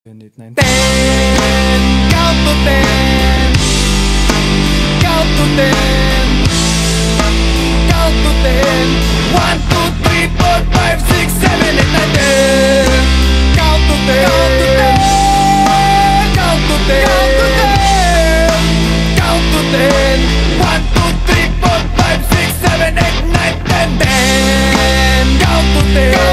7, 8, 9, 10. Count to 10. Count to 10. Count to 10. 1, 2, 3, 4, 5, 6, 7, 8, 9, 10. Count to 10. Count to 10. Count to 10. Count to 10. 1, 2, 3, 4, 5, 6, 7, 8, 9, 10. 10. Count to 10.